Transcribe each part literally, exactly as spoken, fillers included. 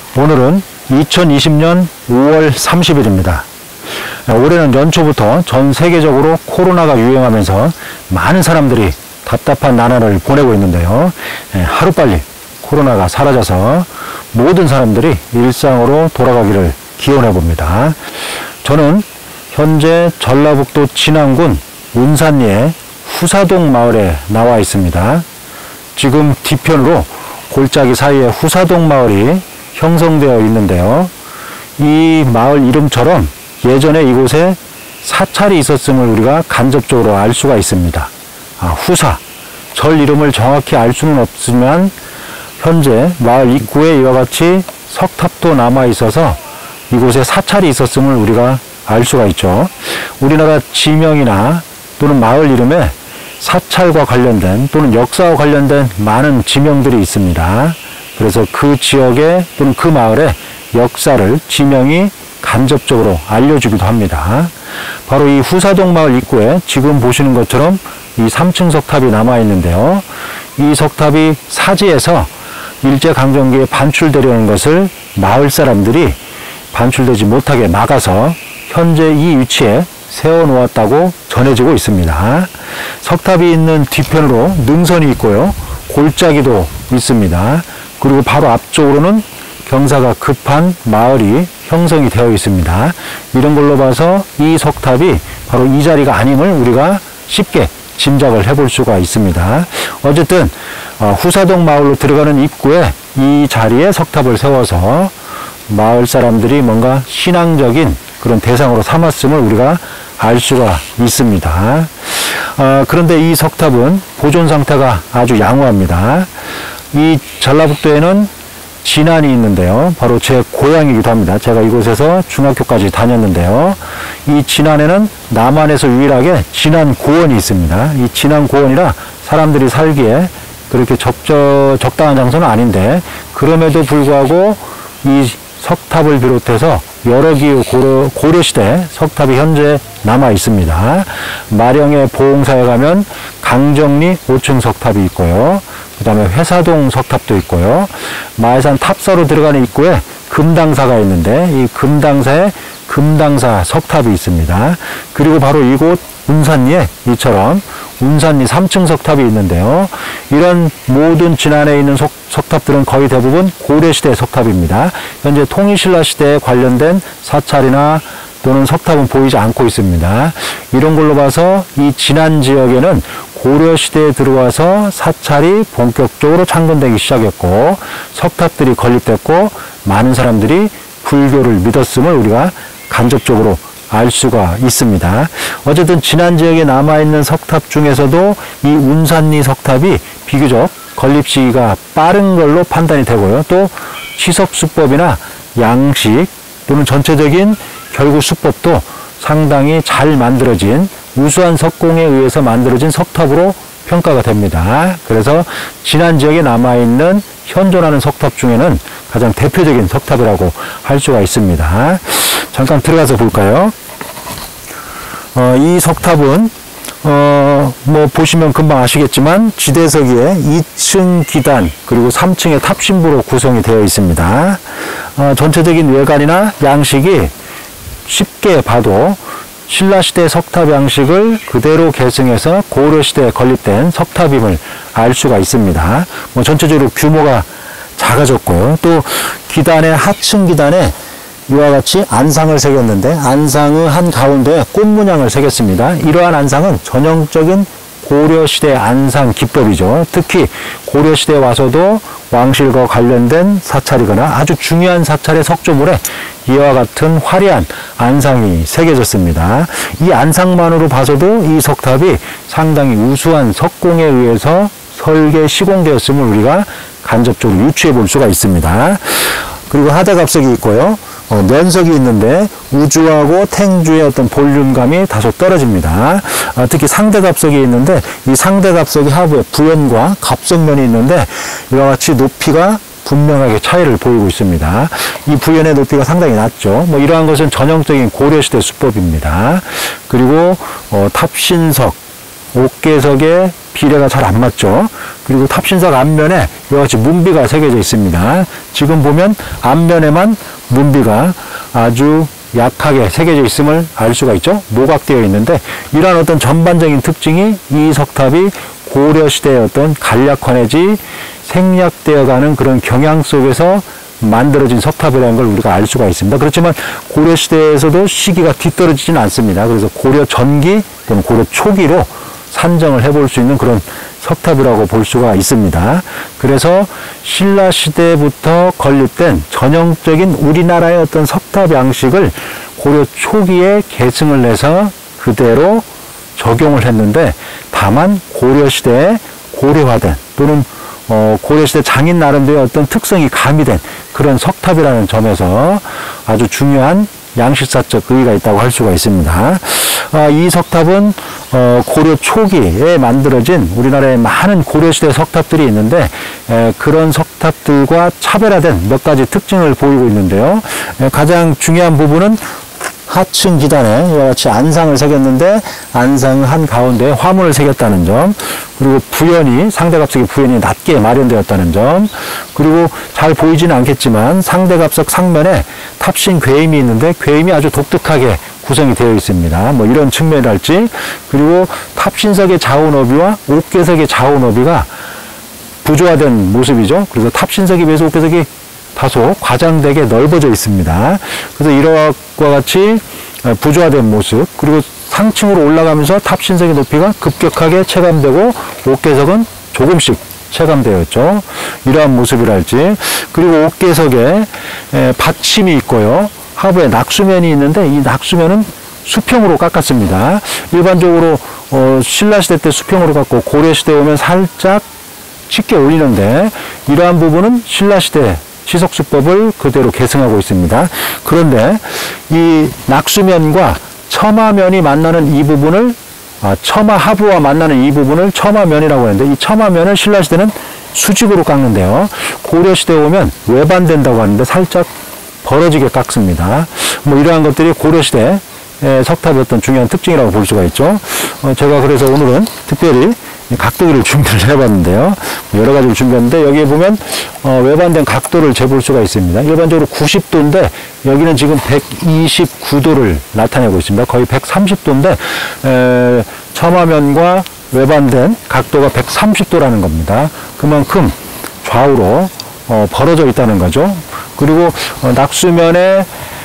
오늘은 이천이십 년 오월 삼십일입니다. 올해는 연초부터 전 세계적으로 코로나가 유행하면서 많은 사람들이 답답한 나날을 보내고 있는데요. 하루빨리 코로나가 사라져서 모든 사람들이 일상으로 돌아가기를 기원해 봅니다. 저는 현재 전라북도 진안군 운산리의 후사동 마을에 나와 있습니다. 지금 뒤편으로 골짜기 사이에 후사동 마을이 형성되어 있는데요. 이 마을 이름처럼 예전에 이곳에 사찰이 있었음을 우리가 간접적으로 알 수가 있습니다. 아, 후사, 절 이름을 정확히 알 수는 없지만 현재 마을 입구에 이와 같이 석탑도 남아 있어서 이곳에 사찰이 있었음을 우리가 알 수가 있죠. 우리나라 지명이나 또는 마을 이름에 사찰과 관련된 또는 역사와 관련된 많은 지명들이 있습니다. 그래서 그 지역에 또는 그 마을의 역사를 지명이 간접적으로 알려주기도 합니다. 바로 이 후사동 마을 입구에 지금 보시는 것처럼 이 삼 층 석탑이 남아 있는데요. 이 석탑이 사지에서 일제강점기에 반출되려는 것을 마을 사람들이 반출되지 못하게 막아서 현재 이 위치에 세워놓았다고 전해지고 있습니다. 석탑이 있는 뒤편으로 능선이 있고요. 골짜기도 있습니다. 그리고 바로 앞쪽으로는 경사가 급한 마을이 형성이 되어 있습니다. 이런 걸로 봐서 이 석탑이 바로 이 자리가 아님을 우리가 쉽게 짐작을 해볼 수가 있습니다. 어쨌든 후사동 마을로 들어가는 입구에 이 자리에 석탑을 세워서 마을 사람들이 뭔가 신앙적인 그런 대상으로 삼았음을 우리가 알 수가 있습니다. 어, 그런데 이 석탑은 보존 상태가 아주 양호합니다. 이 전라북도에는 진안이 있는데요. 바로 제 고향이기도 합니다. 제가 이곳에서 중학교까지 다녔는데요. 이 진안에는 남한에서 유일하게 진안고원이 있습니다. 이 진안고원이라 사람들이 살기에 그렇게 적저, 적당한 장소는 아닌데 그럼에도 불구하고 이 석탑을 비롯해서 여러 기후 고려, 고려시대 석탑이 현재 남아 있습니다. 마령의 보홍사에 가면 강정리 오 층 석탑이 있고요. 그 다음에 회사동 석탑도 있고요. 마해산 탑사로 들어가는 입구에 금당사가 있는데 이 금당사에 금당사 석탑이 있습니다. 그리고 바로 이곳 운산리에 이처럼 운산리 삼 층 석탑이 있는데요. 이런 모든 진안에 있는 석, 석탑들은 거의 대부분 고려시대 석탑입니다. 현재 통일신라 시대에 관련된 사찰이나 또는 석탑은 보이지 않고 있습니다. 이런 걸로 봐서 이 진안 지역에는 고려시대에 들어와서 사찰이 본격적으로 창건되기 시작했고 석탑들이 건립됐고 많은 사람들이 불교를 믿었음을 우리가 간접적으로 알 수가 있습니다. 어쨌든 진안 지역에 남아있는 석탑 중에서도 이 운산리 석탑이 비교적 건립 시기가 빠른 걸로 판단이 되고요. 또 시석 수법이나 양식 또는 전체적인 결구 수법도 상당히 잘 만들어진 우수한 석공에 의해서 만들어진 석탑으로 평가가 됩니다. 그래서 진안 지역에 남아있는 현존하는 석탑 중에는 가장 대표적인 석탑이라고 할 수가 있습니다. 잠깐 들어가서 볼까요? 어, 이 석탑은 어, 뭐 보시면 금방 아시겠지만 지대석위에 이 층 기단 그리고 삼 층의 탑신부로 구성이 되어 있습니다. 어, 전체적인 외관이나 양식이 쉽게 봐도 신라시대 석탑 양식을 그대로 계승해서 고려시대에 건립된 석탑임을 알 수가 있습니다. 뭐 전체적으로 규모가 작아졌고요. 또 기단의 하층 기단에 이와 같이 안상을 새겼는데 안상의 한 가운데 꽃 문양을 새겼습니다. 이러한 안상은 전형적인 고려시대 안상 기법이죠. 특히 고려시대에 와서도 왕실과 관련된 사찰이거나 아주 중요한 사찰의 석조물에 이와 같은 화려한 안상이 새겨졌습니다. 이 안상만으로 봐서도 이 석탑이 상당히 우수한 석공에 의해서 설계 시공되었음을 우리가 간접적으로 유추해 볼 수가 있습니다. 그리고 하대갑석이 있고요. 어, 면석이 있는데 우주하고 탱주의 어떤 볼륨감이 다소 떨어집니다. 아, 특히 상대갑석이 있는데 이 상대갑석이 하부에 부연과 갑석면이 있는데 이와 같이 높이가 분명하게 차이를 보이고 있습니다. 이 부연의 높이가 상당히 낮죠. 뭐 이러한 것은 전형적인 고려시대 수법입니다. 그리고 어, 탑신석 옥계석의 비례가 잘 안 맞죠. 그리고 탑신석 앞면에 이와 같이 문비가 새겨져 있습니다. 지금 보면 앞면에만 문비가 아주 약하게 새겨져 있음을 알 수가 있죠. 노각되어 있는데 이러한 어떤 전반적인 특징이 이 석탑이 고려시대의 어떤 간략화 내지 생략되어가는 그런 경향 속에서 만들어진 석탑이라는 걸 우리가 알 수가 있습니다. 그렇지만 고려시대에서도 시기가 뒤떨어지지는 않습니다. 그래서 고려 전기 또는 고려 초기로 산정을 해볼 수 있는 그런 석탑이라고 볼 수가 있습니다. 그래서 신라시대부터 건립된 전형적인 우리나라의 어떤 석탑 양식을 고려 초기에 계승을 해서 그대로 적용을 했는데 다만 고려시대에 고려화된 또는 어, 고려시대 장인 나름대로의 어떤 특성이 가미된 그런 석탑이라는 점에서 아주 중요한 양식사적 의의가 있다고 할 수가 있습니다. 아, 이 석탑은 어, 고려 초기에 만들어진 우리나라의 많은 고려시대 석탑들이 있는데 에, 그런 석탑들과 차별화된 몇 가지 특징을 보이고 있는데요. 에, 가장 중요한 부분은 하층 기단에 이와 같이 안상을 새겼는데 안상 한 가운데 화문을 새겼다는 점, 그리고 부연이 상대갑석의 부연이 낮게 마련되었다는 점, 그리고 잘 보이지는 않겠지만 상대갑석 상면에 탑신 괴임이 있는데 괴임이 아주 독특하게 구성이 되어 있습니다. 뭐 이런 측면이랄지, 그리고 탑신석의 좌우 너비와 옥계석의 좌우 너비가 부조화된 모습이죠. 그래서 탑신석에 비해서 옥계석이 다소 과장되게 넓어져 있습니다. 그래서 이와 같이 부조화된 모습, 그리고 상층으로 올라가면서 탑신석의 높이가 급격하게 체감되고 옥계석은 조금씩 체감되어 있죠. 이러한 모습이랄지, 그리고 옥계석에 받침이 있고요. 하부에 낙수면이 있는데 이 낙수면은 수평으로 깎았습니다. 일반적으로 어, 신라시대 때 수평으로 깎고 고려시대에 오면 살짝 짙게 올리는데 이러한 부분은 신라시대 치석수법을 그대로 계승하고 있습니다. 그런데 이 낙수면과 처마면이 만나는 이 부분을 아, 처마 하부와 만나는 이 부분을 처마면이라고 하는데 이 처마면을 신라시대는 수직으로 깎는데요. 고려시대에 오면 외반된다고 하는데 살짝 벌어지게 깎습니다. 뭐 이러한 것들이 고려시대 석탑의 어떤 중요한 특징이라고 볼 수가 있죠. 어, 제가 그래서 오늘은 특별히 각도기를 준비를 해봤는데요. 여러 가지를 준비했는데 여기에 보면 어, 외반된 각도를 재볼 수가 있습니다. 일반적으로 구십 도인데 여기는 지금 백이십구 도를 나타내고 있습니다. 거의 백삼십 도인데 에, 처마면과 외반된 각도가 백삼십 도라는 겁니다. 그만큼 좌우로 어, 벌어져 있다는 거죠. 그리고 어, 낙수면에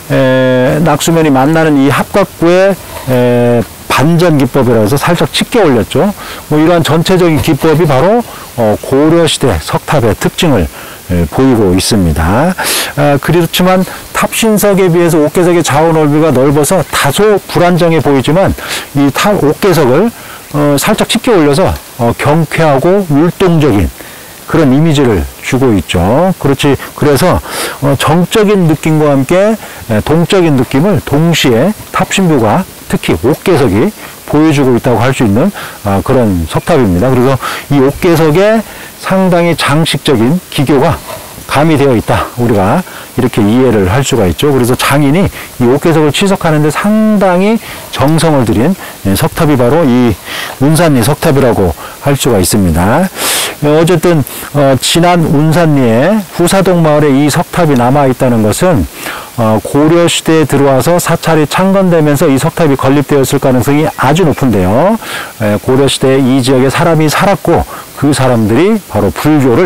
에, 낙수면이 만나는 이 합각구의 에, 반전 기법이라고 해서 살짝 짙게 올렸죠. 뭐 이러한 전체적인 기법이 바로 어, 고려시대 석탑의 특징을 에, 보이고 있습니다. 아, 그렇지만 탑신석에 비해서 옥계석의 좌우 넓이가 넓어서 다소 불안정해 보이지만 이 탑 옥계석을 어, 살짝 짙게 올려서 어, 경쾌하고 율동적인 그런 이미지를 주고 있죠. 그렇지. 그래서 어, 정적인 느낌과 함께 에, 동적인 느낌을 동시에 탑신부가 특히 옥계석이 보여주고 있다고 할 수 있는 어, 그런 석탑입니다. 그래서 이 옥계석에 상당히 장식적인 기교가 가미되어 있다. 우리가 이렇게 이해를 할 수가 있죠. 그래서 장인이 이 옥계석을 치석하는데 상당히 정성을 들인 석탑이 바로 이 운산리 석탑이라고 할 수가 있습니다. 어쨌든 어, 지난 운산리에 후사동 마을에 이 석탑이 남아있다는 것은 어, 고려시대에 들어와서 사찰이 창건되면서 이 석탑이 건립되었을 가능성이 아주 높은데요. 에, 고려시대에 이 지역에 사람이 살았고 그 사람들이 바로 불교를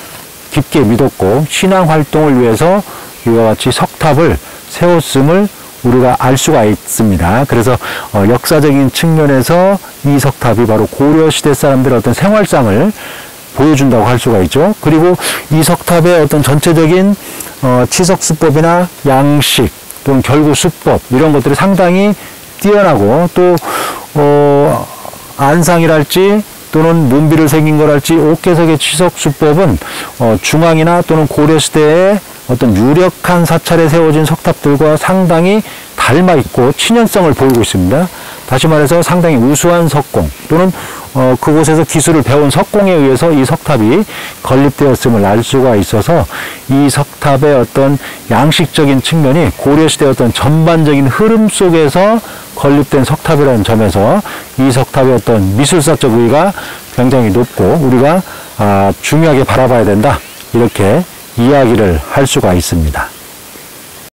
깊게 믿었고 신앙활동을 위해서 이와 같이 석탑을 세웠음을 우리가 알 수가 있습니다. 그래서 어, 역사적인 측면에서 이 석탑이 바로 고려시대 사람들의 어떤 생활상을 보여준다고 할 수가 있죠. 그리고 이 석탑의 어떤 전체적인 어, 치석수법이나 양식 또는 결구수법 이런 것들이 상당히 뛰어나고 또 어, 안상이랄지 또는 문비를 새긴 거랄지 옥계석의 치석수법은 어, 중앙이나 또는 고려시대의 어떤 유력한 사찰에 세워진 석탑들과 상당히 닮아 있고 친연성을 보이고 있습니다. 다시 말해서 상당히 우수한 석공 또는 어, 그곳에서 기술을 배운 석공에 의해서 이 석탑이 건립되었음을 알 수가 있어서 이 석탑의 어떤 양식적인 측면이 고려시대의 어떤 전반적인 흐름 속에서 건립된 석탑이라는 점에서 이 석탑의 어떤 미술사적 의의가 굉장히 높고 우리가 아, 중요하게 바라봐야 된다, 이렇게 이야기를 할 수가 있습니다.